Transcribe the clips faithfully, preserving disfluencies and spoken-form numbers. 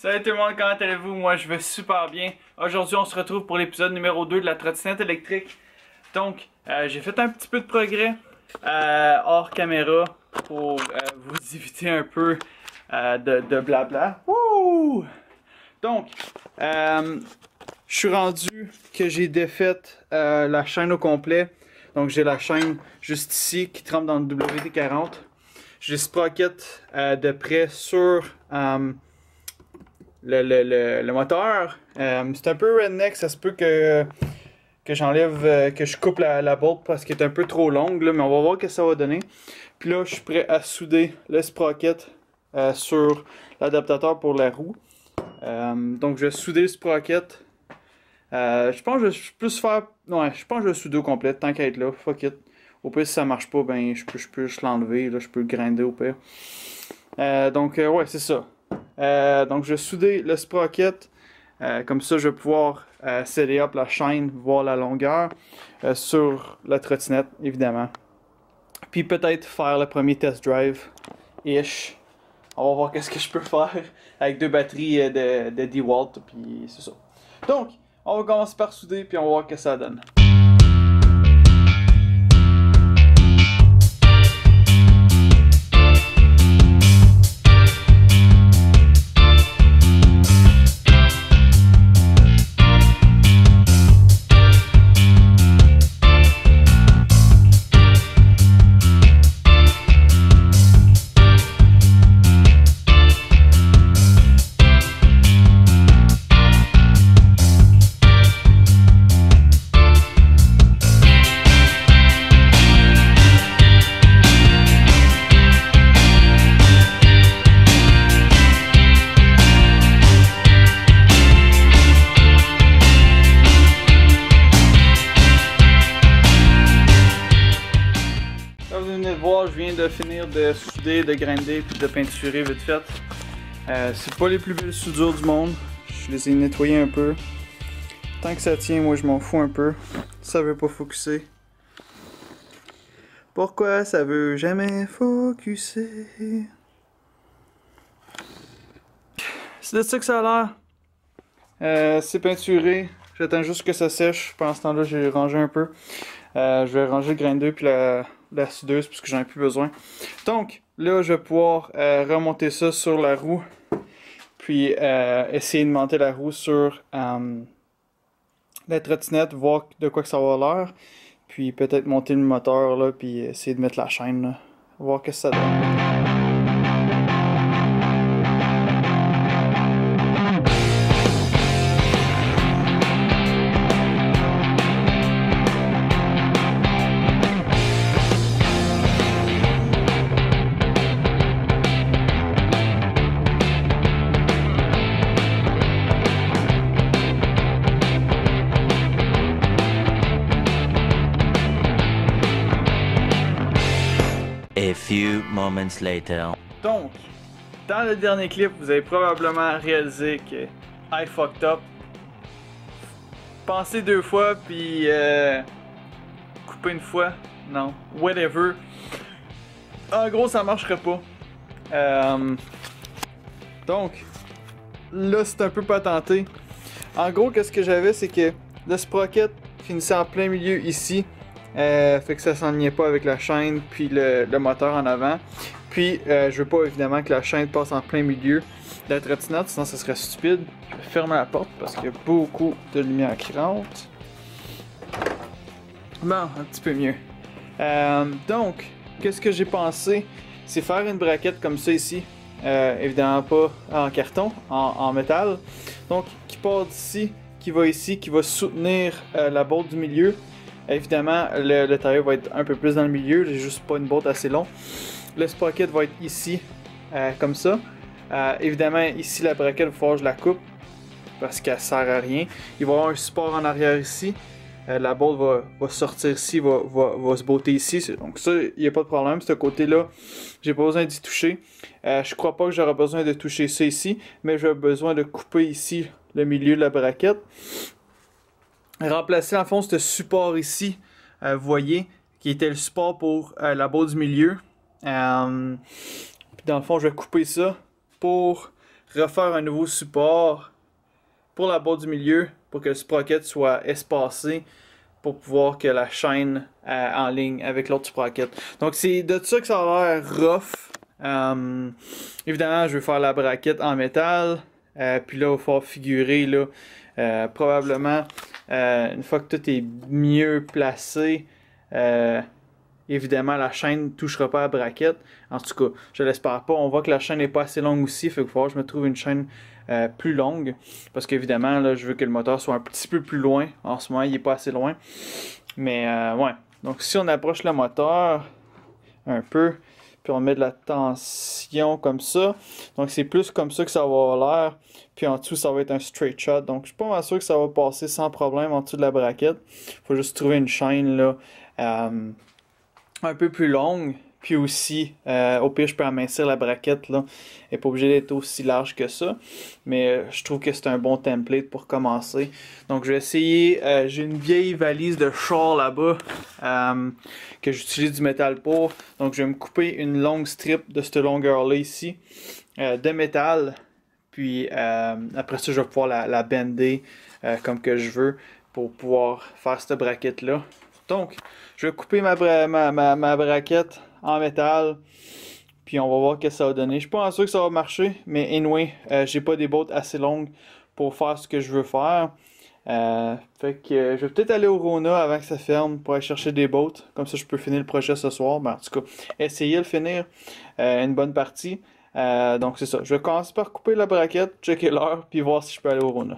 Salut tout le monde, comment allez-vous? Moi je vais super bien. Aujourd'hui on se retrouve pour l'épisode numéro deux de la trottinette électrique. Donc euh, j'ai fait un petit peu de progrès euh, hors caméra pour euh, vous éviter un peu euh, de, de blabla. Wouh! Donc euh, je suis rendu que j'ai défait euh, la chaîne au complet. Donc j'ai la chaîne juste ici qui trempe dans le W D quarante. J'ai sprocket euh, de près sur euh, le, le, le, le moteur. Euh, c'est un peu redneck, ça se peut que, que j'enlève, euh, que je coupe la, la bolt parce qu'elle est un peu trop longue, là, mais on va voir ce que ça va donner. Puis là, je suis prêt à souder le sprocket euh, sur l'adaptateur pour la roue. Euh, donc je vais souder le sprocket. Euh, je pense que je vais plus faire. Ouais, je pense que je vais souder au complet, tant qu'à être là. Fuck it. Au pire, si ça marche pas, ben je peux, je peux juste l'enlever. Je peux le grinder au pire. Euh, donc, euh, ouais, c'est ça. Euh, donc, je vais souder le sprocket. Euh, comme ça, je vais pouvoir euh, setter up la chaîne, voir la longueur euh, sur la trottinette, évidemment. Puis peut-être faire le premier test drive. Ish. On va voir qu'est-ce que je peux faire avec deux batteries de, de DeWalt. Puis c'est ça. Donc, on va commencer par souder, puis on va voir ce que ça donne. Voir, je viens de finir de souder, de grinder puis de peinturer vite fait. Euh, c'est pas les plus belles soudures du monde. Je les ai nettoyées un peu. Tant que ça tient, moi je m'en fous un peu. Ça veut pas focuser. Pourquoi ça veut jamais focuser? C'est de ça que ça a l'air. Euh, c'est peinturé. J'attends juste que ça sèche. Pendant ce temps-là, j'ai rangé un peu. Euh, je vais ranger le grinder puis la, la soudeuse puisque j'en ai plus besoin. Donc, là, je vais pouvoir euh, remonter ça sur la roue. Puis, euh, essayer de monter la roue sur euh, la trottinette, voir de quoi que ça va l'air. Puis, peut-être monter le moteur, là, puis essayer de mettre la chaîne, là, voir ce que ça donne. A few moments later. Donc, dans le dernier clip, vous avez probablement réalisé que I fucked up. Pensez deux fois, puis euh, couper une fois. Non, whatever. En gros, ça marcherait pas. Euh, donc, là, c'est un peu pas tenté. En gros, qu'est-ce que j'avais, c'est que le sprocket finissait en plein milieu ici. Euh, fait que ça s'enlignait pas avec la chaîne puis le, le moteur en avant. Puis euh, je veux pas évidemment que la chaîne passe en plein milieu de la trottinette, sinon ça serait stupide. Je vais fermer la porte parce qu'il y a beaucoup de lumière qui rentre. Bon, un petit peu mieux. Euh, donc, qu'est-ce que j'ai pensé? C'est faire une braquette comme ça ici. Euh, évidemment pas en carton, en, en métal. Donc, qui part d'ici, qui va ici, qui va soutenir euh, la bolt du milieu. Évidemment, le, le tailleur va être un peu plus dans le milieu, j'ai juste pas une bolt assez longue. Le sprocket va être ici, euh, comme ça. Euh, évidemment, ici, la braquette, il va falloir que je la coupe parce qu'elle sert à rien. Il va y avoir un support en arrière ici. Euh, la bolt va, va sortir ici, va, va, va se botter ici. Donc ça, il n'y a pas de problème. Ce côté-là, j'ai pas besoin d'y toucher. Euh, je crois pas que j'aurai besoin de toucher ça ici, mais j'ai besoin de couper ici le milieu de la braquette. Remplacer en fond ce support ici, euh, vous voyez, qui était le support pour euh, la botte du milieu. Euh, puis dans le fond, je vais couper ça pour refaire un nouveau support pour la boîte du milieu pour que le sprocket soit espacé pour pouvoir que la chaîne euh, en ligne avec l'autre sprocket. Donc c'est de ça que ça a l'air rough. Euh, évidemment, je vais faire la braquette en métal. Euh, puis là, il va falloir figurer là, euh, probablement euh, une fois que tout est mieux placé. Euh, évidemment, la chaîne ne touchera pas à la braquette. En tout cas, je l'espère pas. On voit que la chaîne n'est pas assez longue aussi. Il faut que je me trouve une chaîne euh, plus longue. Parce qu'évidemment, là, je veux que le moteur soit un petit peu plus loin. En ce moment, il n'est pas assez loin. Mais euh, ouais. Donc si on approche le moteur un peu, puis on met de la tension comme ça. Donc c'est plus comme ça que ça va avoir l'air. Puis en dessous, ça va être un straight shot. Donc je suis pas mal sûr que ça va passer sans problème en dessous de la braquette. Faut juste trouver une chaîne là euh, un peu plus longue. Puis aussi, euh, au pire, je peux amincir la braquette là. Elle n'est pas obligée d'être aussi large que ça. Mais euh, je trouve que c'est un bon template pour commencer. Donc je vais essayer. Euh, j'ai une vieille valise de char là-bas. Euh, que j'utilise du métal pour. Donc je vais me couper une longue strip de cette longueur-là ici. Euh, de métal. Puis euh, après ça, je vais pouvoir la, la bender euh, comme que je veux. Pour pouvoir faire cette braquette-là. Donc, je vais couper ma, bra ma, ma, ma braquette en métal. Puis on va voir ce que ça va donner. Je suis pas sûr que ça va marcher. Mais anyway, euh, j'ai pas des bottes assez longues pour faire ce que je veux faire. Euh, fait que euh, je vais peut-être aller au Rona avant que ça ferme pour aller chercher des bottes. Comme ça, je peux finir le projet ce soir. Ben, en tout cas, essayer de le finir euh, une bonne partie. Euh, donc c'est ça. Je vais commencer par couper la braquette, checker l'heure, puis voir si je peux aller au Rona.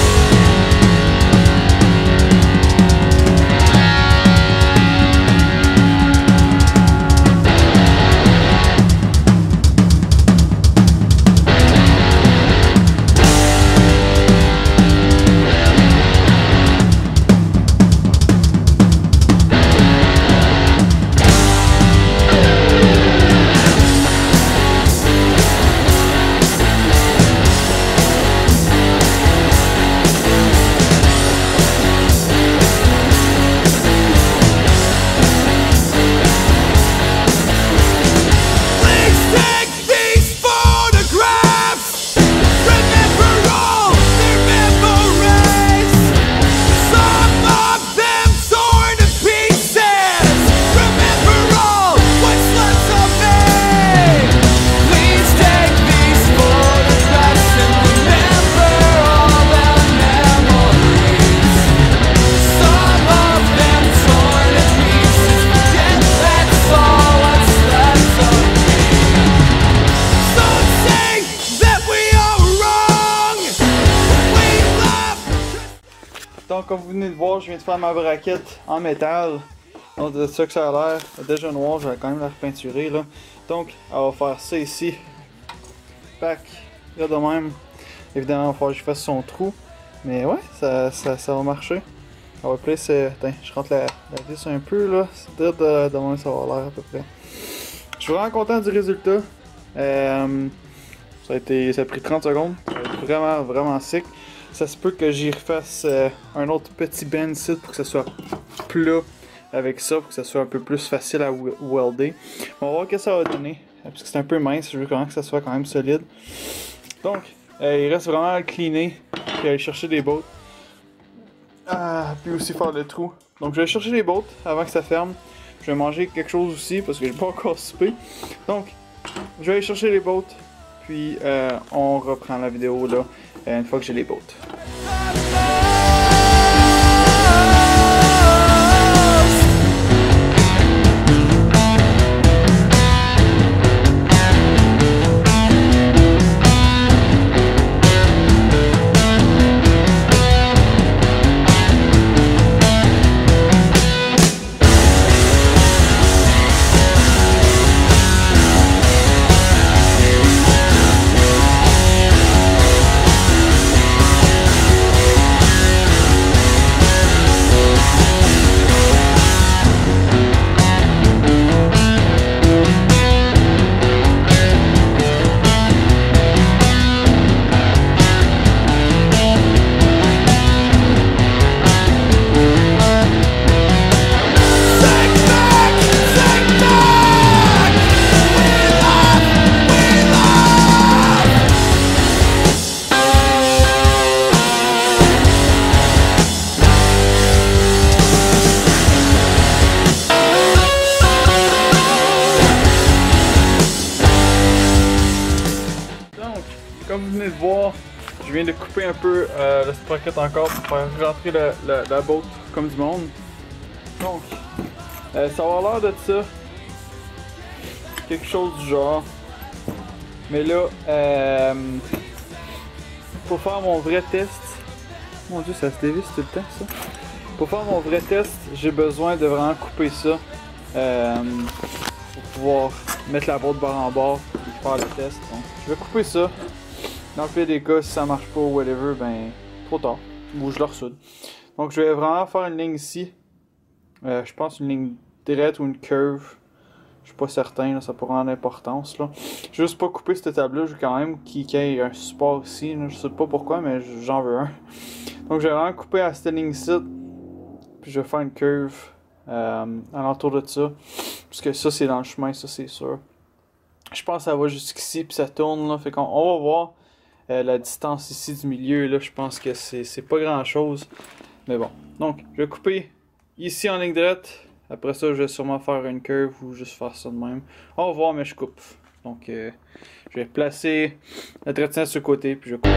Donc comme vous venez de voir, je viens de faire ma braquette en métal. Donc de ça que ça a l'air. Déjà noir, je vais quand même la repeinturer là. Donc on va faire ça ici. Pac, là de même. Évidemment, il va falloir que je fasse son trou. Mais ouais, ça, ça, ça va marcher. On va placer. Attends, je rentre la, la vis un peu là. C'est de, de, de même ça va avoir l'air à peu près. Je suis vraiment content du résultat. Euh, ça, a été, ça a pris trente secondes. Ça a été vraiment, vraiment sick. Ça se peut que j'y refasse euh, un autre petit bend ici pour que ça soit plat avec ça, pour que ça soit un peu plus facile à welder. On va voir ce que ça va donner. Parce que c'est un peu mince, je veux quand même que ça soit quand même solide. Donc, euh, il reste vraiment à le cleaner. Puis aller chercher des bottes. Ah, puis aussi faire le trou. Donc je vais chercher les bottes avant que ça ferme. Je vais manger quelque chose aussi parce que j'ai pas encore soupé. Donc, je vais aller chercher les bottes. Puis euh, on reprend la vidéo là une fois que j'ai les bottes. comme vous venez de voir, je viens de couper un peu euh, le sprocket encore pour faire rentrer le, le, la bolt comme du monde. Donc, euh, ça va avoir l'air de ça. Quelque chose du genre. Mais là, euh, pour faire mon vrai test, mon dieu, ça se dévisse tout le temps ça. Pour faire mon vrai test, j'ai besoin de vraiment couper ça euh, pour pouvoir mettre la boîte bord en bord et faire le test. Donc, je vais couper ça. Dans le pire des cas, si ça marche pas ou whatever, ben trop tard. Ou je le ressoude. Donc, je vais vraiment faire une ligne ici. Euh, je pense une ligne droite ou une curve. Je suis pas certain, là, ça pourrait avoir d'importance. Là. Je vais juste pas couper cette étape-là. Je veux quand même qu'il y ait un support ici. Là. Je sais pas pourquoi, mais j'en veux un. Donc, je vais vraiment couper à cette ligne-ci. Puis, je vais faire une curve euh, alentour de ça. Parce que ça, c'est dans le chemin, ça, c'est sûr. Je pense que ça va jusqu'ici, puis ça tourne. Là. Fait qu'on on va voir euh, la distance ici du milieu. Là, je pense que c'est pas grand-chose. Mais bon. Donc, je vais couper ici en ligne droite. Après ça, je vais sûrement faire une curve ou juste faire ça de même. On va voir, mais je coupe. Donc, euh, je vais placer le traitement sur le côté, puis je coupe.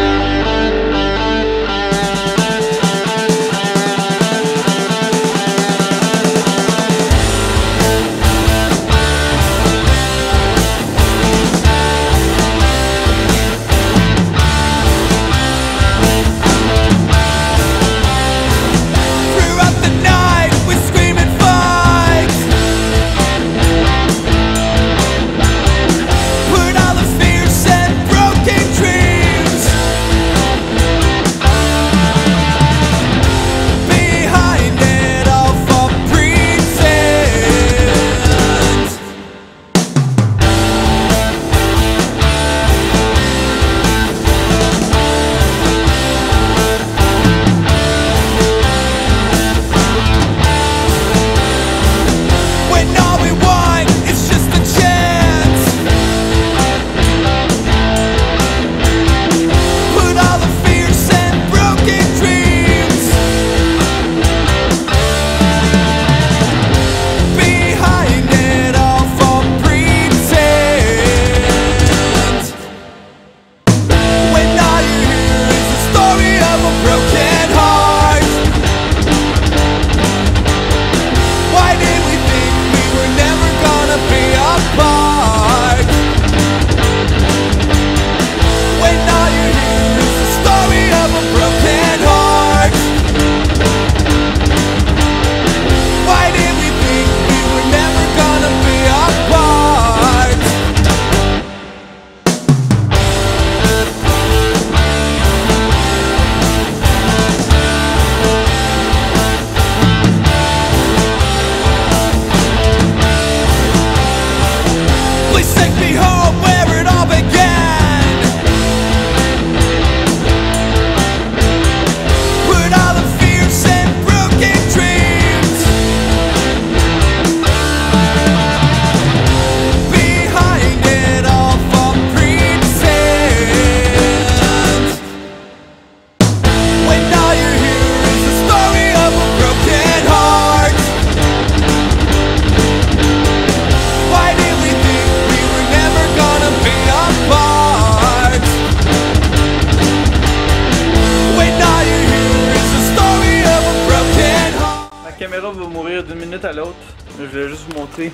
La caméra va mourir d'une minute à l'autre. Je voulais juste vous montrer.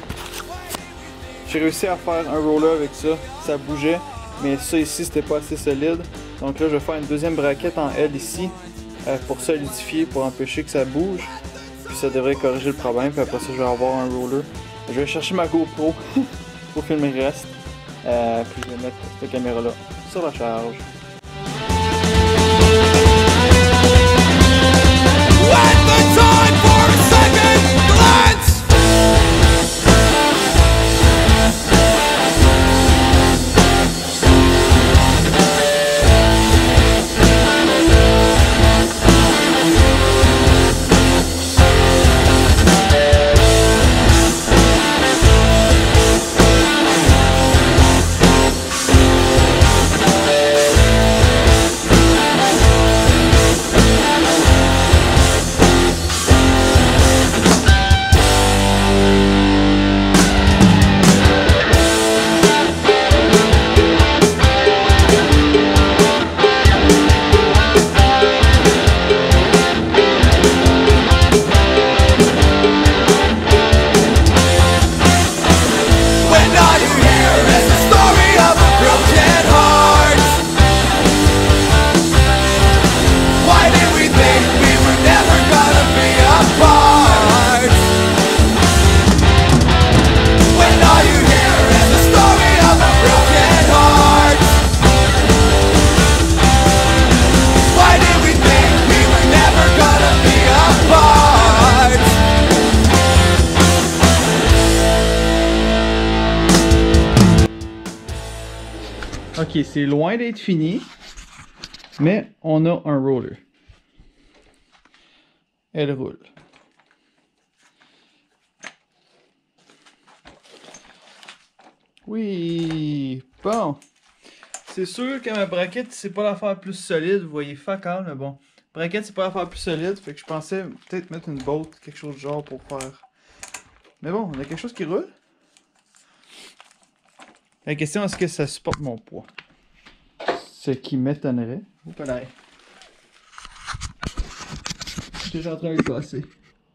J'ai réussi à faire un roller avec ça. Ça bougeait. Mais ça ici, c'était pas assez solide. Donc là, je vais faire une deuxième braquette en L ici. Euh, pour solidifier, pour empêcher que ça bouge. Puis ça devrait corriger le problème. Puis après ça, je vais avoir un roller. Je vais chercher ma GoPro pour filmer le reste. Euh, puis je vais mettre cette caméra-là sur la charge. Ok, c'est loin d'être fini, mais on a un roller. Elle roule. Oui, bon. C'est sûr que ma braquette, c'est pas l'affaire plus solide. Vous voyez, fuck all, mais bon. Braquette, c'est pas l'affaire plus solide. Fait que je pensais peut-être mettre une bolt, quelque chose de genre pour faire. Mais bon, on a quelque chose qui roule. La question, est-ce que ça supporte mon poids? Ce qui m'étonnerait. Oups, là. Je suis déjà en train de le casser.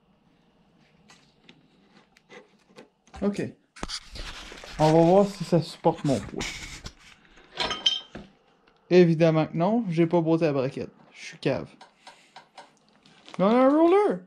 Ok. On va voir si ça supporte mon poids. Évidemment que non, j'ai pas botté la braquette. Je suis cave. Mais on a un roller!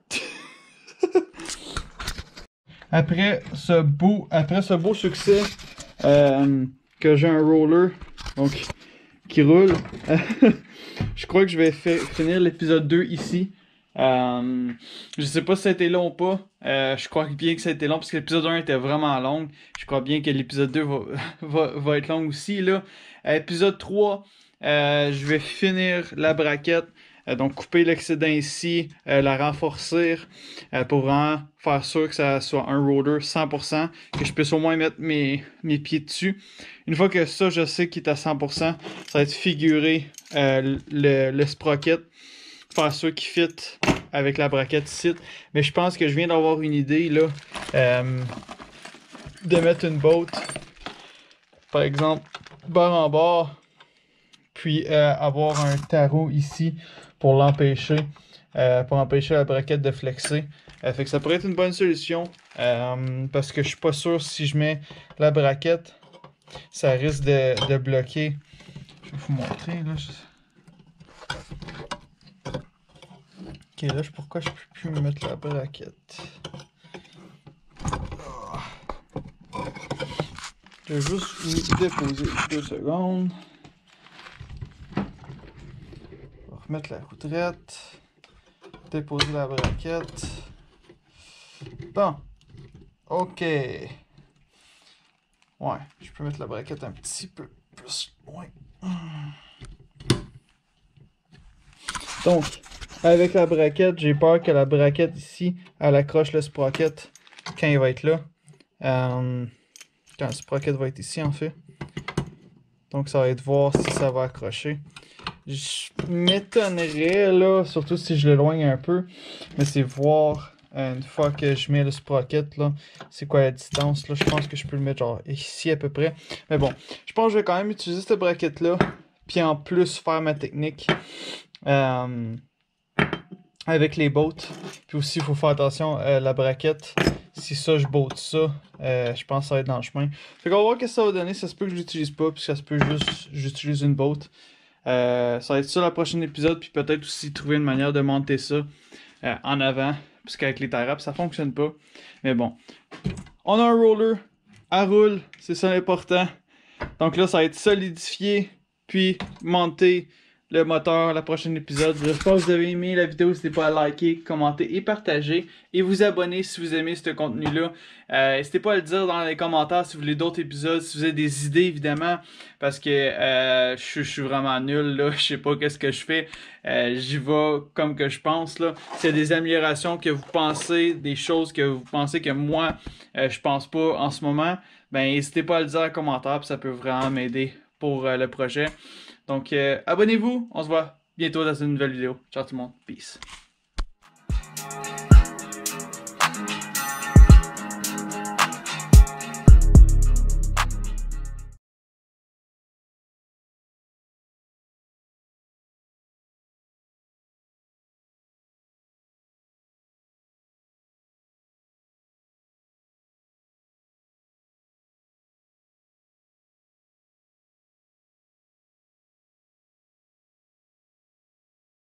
Après ce beau, après ce beau succès euh, que j'ai un roller donc qui roule, je crois que je vais finir l'épisode deux ici. Euh, je sais pas si ça a été long ou pas. Euh, je crois bien que ça a été long parce que l'épisode un était vraiment long. Je crois bien que l'épisode deux va, va, va être long aussi. Là. Euh, épisode trois, euh, je vais finir la braquette. Euh, donc couper l'excédent ici, euh, la renforcer euh, pour vraiment faire sûr que ça soit un roller cent pour cent, que je puisse au moins mettre mes, mes pieds dessus. Une fois que ça, je sais qu'il est à cent pour cent, ça va être figurer euh, le, le sprocket, faire sûr qu'il fit avec la braquette ici. Mais je pense que je viens d'avoir une idée là, euh, de mettre une bolt, par exemple, bord en bord, puis euh, avoir un tarot ici pour l'empêcher, euh, pour empêcher la braquette de flexer. Euh, fait que ça pourrait être une bonne solution, euh, parce que je suis pas sûr si je mets la braquette, ça risque de, de bloquer. Je vais vous montrer là. Ok, là, pourquoi je peux plus me mettre la braquette? Je vais juste vous déposer deux secondes. On va remettre la roue droite. Déposer la braquette. Bon. Ok. Ouais, je peux mettre la braquette un petit peu plus loin. Donc, avec la braquette, j'ai peur que la braquette ici, elle accroche le sprocket quand il va être là. Euh, quand le sprocket va être ici, en fait. Donc, ça va être voir si ça va accrocher. Je m'étonnerais, là, surtout si je l'éloigne un peu, mais c'est voir, euh, une fois que je mets le sprocket, là, c'est quoi la distance, là. Je pense que je peux le mettre, genre, ici à peu près. Mais bon, je pense que je vais quand même utiliser cette braquette-là, puis en plus faire ma technique. Euh... avec les bottes. Puis aussi, il faut faire attention à la braquette. Si ça, je botte ça, euh, je pense que ça va être dans le chemin. Fait qu'on va voir ce que ça va donner. Ça se peut que je l'utilise pas, puis ça se peut juste j'utilise une botte. Euh, ça va être ça le prochain épisode, puis peut-être aussi trouver une manière de monter ça euh, en avant. Parce qu'avec les tie ça fonctionne pas. Mais bon. On a un roller. Elle roule. C'est ça l'important. Donc là, ça va être solidifié, puis monter le moteur, la prochaine épisode. J'espère que vous avez aimé la vidéo. N'hésitez pas à liker, commenter et partager. Et vous abonner si vous aimez ce contenu-là. Euh, N'hésitez pas à le dire dans les commentaires si vous voulez d'autres épisodes, si vous avez des idées évidemment. Parce que euh, je, je suis vraiment nul là. Je sais pas qu'est-ce que je fais. Euh, J'y vais comme que je pense là. S'il y a des améliorations que vous pensez, des choses que vous pensez que moi euh, je pense pas en ce moment, ben n'hésitez pas à le dire en commentaire. Puis ça peut vraiment m'aider pour euh, le projet. Donc, euh, abonnez-vous. On se voit bientôt dans une nouvelle vidéo. Ciao tout le monde. Peace.